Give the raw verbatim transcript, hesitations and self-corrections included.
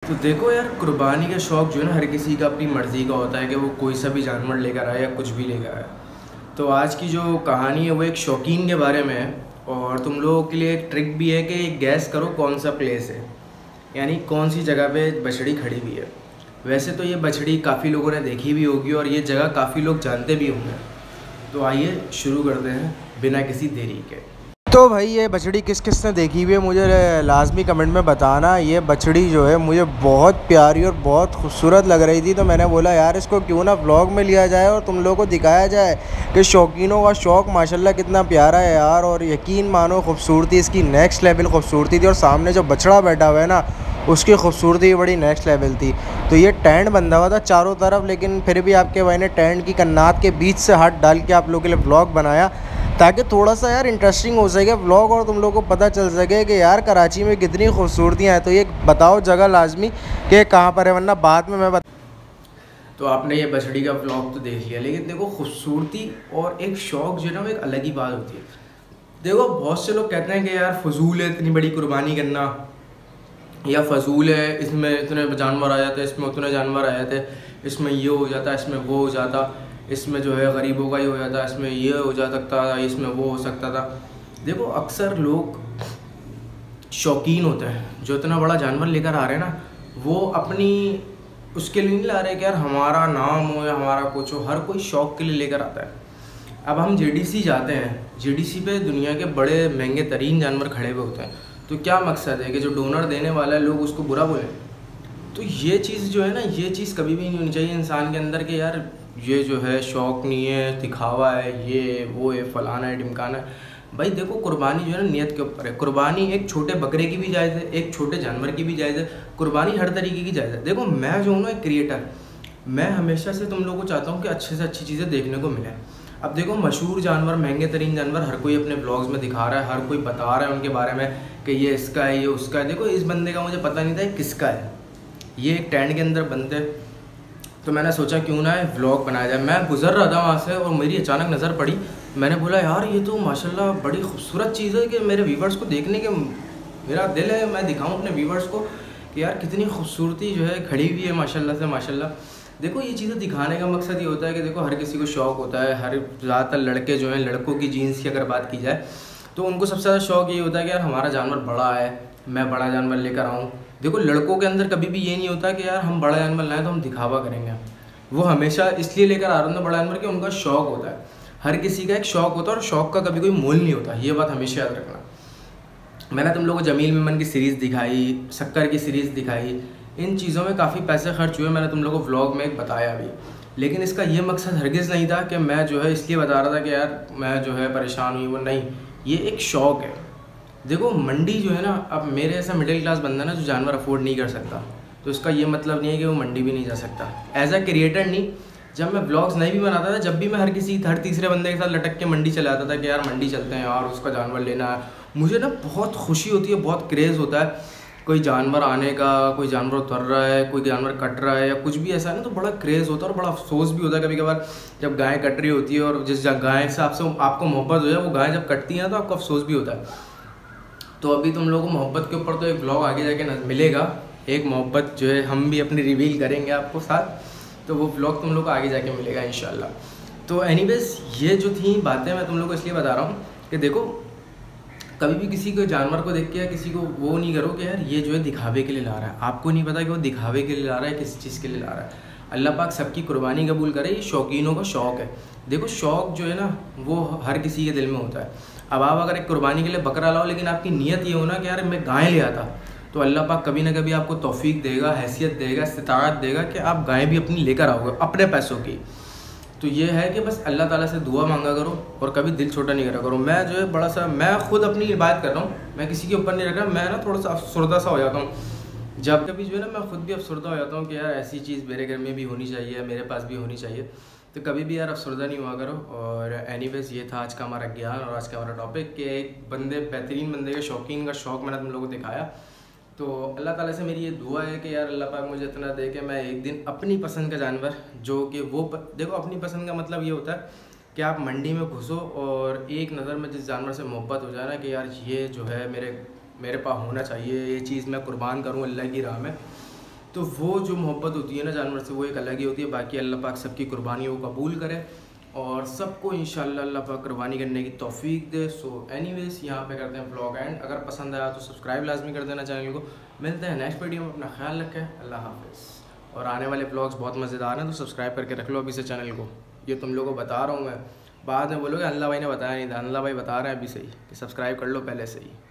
तो देखो यार, कुर्बानी का शौक़ जो है ना हर किसी का अपनी मर्ज़ी का होता है कि वो कोई सा भी जानवर लेकर आए या कुछ भी लेकर आए। तो आज की जो कहानी है वो एक शौकीन के बारे में है, और तुम लोगों के लिए एक ट्रिक भी है कि गैस करो कौन सा प्लेस है, यानी कौन सी जगह पे बछड़ी खड़ी हुई है। वैसे तो ये बछड़ी काफ़ी लोगों ने देखी भी होगी और ये जगह काफ़ी लोग जानते भी होंगे। तो आइए शुरू करते हैं बिना किसी देरी के। तो भाई ये बछड़ी किस किस ने देखी हुई है मुझे लाजमी कमेंट में बताना। ये बछड़ी जो है मुझे बहुत प्यारी और बहुत खूबसूरत लग रही थी, तो मैंने बोला यार इसको क्यों ना व्लॉग में लिया जाए और तुम लोगों को दिखाया जाए कि शौकीनों का शौक़ माशाल्लाह कितना प्यारा है यार। और यकीन मानो खूबसूरती इसकी नेक्स्ट लेवल खूबसूरती थी, और सामने जो बछड़ा बैठा हुआ है ना उसकी खूबसूरती बड़ी नेक्स्ट लेवल थी। तो ये टेंट बंधा हुआ था चारों तरफ, लेकिन फिर भी आपके भाई ने टेंट की कन्नात के बीच से हाथ डाल के आप लोगों के लिए व्लॉग बनाया ताकि थोड़ा सा यार इंटरेस्टिंग हो सके व्लॉग और तुम लोगों को पता चल सके कि यार कराची में कितनी खूबसूरतियाँ हैं। तो ये बताओ जगह लाजमी कि कहाँ पर है, वरना बाद में मैं बता। तो आपने ये बछड़ी का व्लॉग तो देख लिया, लेकिन देखो खूबसूरती और एक शौक़ जो है ना वो एक अलग ही बात होती है। देखो बहुत से लोग कहते हैं कि यार फजूल है इतनी बड़ी कुर्बानी करना, या फजूल है इसमें इतने जानवर आ जाते, इसमें उतने जानवर आ जाते, इसमें ये हो जाता, इसमें वो हो जाता, इसमें जो है गरीबों का ही हो जाता, इसमें ये हो जा सकता था, इसमें वो हो सकता था। देखो अक्सर लोग शौकीन होते हैं जो इतना बड़ा जानवर लेकर आ रहे हैं ना, वो अपनी उसके लिए नहीं ला रहे कि यार हमारा नाम हो या हमारा कुछ हो, हर कोई शौक़ के लिए लेकर आता है। अब हम जेडीसी जाते हैं, जेडीसी पे दुनिया के बड़े महंगे तरीन जानवर खड़े हुए होते हैं, तो क्या मकसद है कि जो डोनर देने वाला है लोग उसको बुरा बोलें? तो ये चीज़ जो है ना, ये चीज़ कभी भी नहीं होनी चाहिए इंसान के अंदर कि यार ये जो है शौक़ नहीं है, दिखावा है, ये वो है, फलाना है, ढिमकाना है। भाई देखो कुर्बानी जो है ना नियत के ऊपर है। कुर्बानी एक छोटे बकरे की भी जायज़ है, एक छोटे जानवर की भी जायज़ है, कुर्बानी हर तरीके की जायज़ है। देखो मैं जो हूँ ना एक क्रिएटर, मैं हमेशा से तुम लोगों को चाहता हूँ कि अच्छे से अच्छी चीज़ें देखने को मिले। अब देखो मशहूर जानवर, महंगे तरीन जानवर हर कोई अपने ब्लॉग्स में दिखा रहा है, हर कोई बता रहा है उनके बारे में कि ये इसका है, ये उसका है। देखो इस बंदे का मुझे पता नहीं था ये किसका है, ये एक टेंट के अंदर बनते, तो मैंने सोचा क्यों ना व्लॉग बनाया जाए। मैं गुजर रहा था वहाँ से और मेरी अचानक नज़र पड़ी, मैंने बोला यार ये तो माशाल्लाह बड़ी खूबसूरत चीज़ है कि मेरे व्यूवर्स को देखने के मेरा दिल है मैं दिखाऊं अपने व्यूवर्स को कि यार कितनी खूबसूरती जो है खड़ी हुई है माशाल्लाह से माशाल्लाह। देखो ये चीज़ें दिखाने का मकसद ये होता है कि देखो हर किसी को शौक़ होता है, हर ज़्यादातर लड़के जो हैं, लड़कों की जीन्स की अगर बात की जाए तो उनको सबसे ज़्यादा शौक़ ये होता है कि यार हमारा जानवर बड़ा है, मैं बड़ा जानवर लेकर आऊँ। देखो लड़कों के अंदर कभी भी ये नहीं होता कि यार हम बड़ा जानवर लाएँ तो हम दिखावा करेंगे, वो हमेशा इसलिए लेकर आ रहे हैं बड़ा जानवर कि उनका शौक़ होता है। हर किसी का एक शौक़ होता है और शौक़ का कभी कोई मोल नहीं होता, ये बात हमेशा याद रखना। मैंने तुम लोगों को जमील मेमन की सीरीज़ दिखाई, शक्कर की सीरीज़ दिखाई, इन चीज़ों में काफ़ी पैसे खर्च हुए, मैंने तुम लोगों को व्लॉग में एक बताया भी, लेकिन इसका ये मकसद हरगिज़ नहीं था कि मैं जो है इसलिए बता रहा था कि यार मैं जो है परेशान हुई, वो नहीं, ये एक शौक़ है। देखो मंडी जो है ना, अब मेरे ऐसा मिडिल क्लास बंदा ना जो जानवर अफोर्ड नहीं कर सकता, तो इसका ये मतलब नहीं है कि वो मंडी भी नहीं जा सकता। एज अ क्रिएटर नहीं, जब मैं व्लॉग्स नहीं भी बनाता था, जब भी मैं हर किसी हर तीसरे बंदे के साथ लटक के मंडी चला आता था कि यार मंडी चलते हैं यार, उसका जानवर लेना है, मुझे ना बहुत खुशी होती है, बहुत क्रेज़ होता है कोई जानवर आने का, कोई जानवर उतर रहा है, कोई जानवर कट रहा है या कुछ भी ऐसा है ना, तो बड़ा क्रेज़ होता है और बड़ा अफसोस भी होता है कभी कभार जब गाय कट रही होती है, और जिस गाय से आपसे आपको मोहब्बत हो जाए वो गाय जब कटती है तो आपको अफसोस भी होता है। तो अभी तुम लोगों को मोहब्बत के ऊपर तो एक व्लॉग आगे जाके मिलेगा, एक मोहब्बत जो है हम भी अपनी रिवील करेंगे आपको साथ, तो वो व्लॉग तुम लोग को आगे जाके मिलेगा इंशाल्लाह। तो एनीवेज ये जो थी बातें मैं तुम लोग को इसलिए बता रहा हूँ कि देखो कभी भी किसी को जानवर को देख के या किसी को वो नहीं करो कि यार ये जो है दिखावे के लिए ला रहा है, आपको नहीं पता कि वो दिखावे के लिए ला रहा है, किस चीज़ के लिए ला रहा है। अल्लाह पाक सबकी कुर्बानी कबूल करे, ये शौकीनों का शौक़ है। देखो शौक़ जो है ना वो हर किसी के दिल में होता है। अब आप अगर एक कुर्बानी के लिए बकरा लाओ, लेकिन आपकी नीयत ये हो ना कि यार मैं गाय ले आता, तो अल्लाह पाक कभी ना कभी आपको तौफीक देगा, हैसियत देगा, इस्तिताअत देगा कि आप गाय भी अपनी लेकर आओगे अपने पैसों की। तो ये है कि बस अल्लाह ताला से दुआ मांगा करो और कभी दिल छोटा नहीं करा करो। मैं जो है बड़ा सा, मैं खुद अपनी बात कर रहा हूँ, मैं किसी के ऊपर नहीं रख रहा, मैं ना थोड़ा सा अफसरदा सा हो जाता हूँ जब कभी जो है ना, मैं खुद भी अफसरदा हो जाता हूँ कि यार ऐसी चीज़ मेरे घर में भी होनी चाहिए, मेरे पास भी होनी चाहिए। तो कभी भी यार अफसरदा नहीं हुआ करो। और एनीवेज ये था आज का हमारा ज्ञान और आज का हमारा टॉपिक कि एक बंदे बेहतरीन बंदे के शौकीन का शौक़ मैंने तुम लोगों को दिखाया। तो अल्लाह ताला से मेरी ये दुआ है कि यार अल्लाह पाक मुझे इतना दे कि मैं एक दिन अपनी पसंद का जानवर, जो कि वो प... देखो अपनी पसंद का मतलब ये होता है कि आप मंडी में घुसो और एक नज़र में जिस जानवर से मोहब्बत हो जाए ना कि यार ये जो है मेरे मेरे पास होना चाहिए, ये चीज़ मैं कुर्बान करूँ अल्लाह की राह में, तो वो जो मोहब्बत होती है ना जानवर से, वो एक अलग ही होती है। बाकी अल्लाह पाक सबकी कुर्बानियों को कबूल करे और सबको इंशाल्लाह अल्लाह पाक कुर्बानी करने की तौफीक दे। सो एनीवेज यहाँ पे करते हैं व्लॉग एंड। अगर पसंद आया तो सब्सक्राइब लाजमी कर देना चैनल को। मिलते हैं नेक्स्ट वीडियो में, अपना ख्याल रखें, अल्लाह हाफिज़। और आने वाले व्लॉग्स बहुत मज़ेदार हैं, तो सब्सक्राइब करके रख लो अभी से चैनल को। ये तुम लोगों को बता रहा हूँ मैं, बाद में बोलोगे अल्लाह भाई ने बताया नहीं था। अल्लाह भाई बता रहे हैं अभी से ही कि सब्सक्राइब कर लो पहले से ही।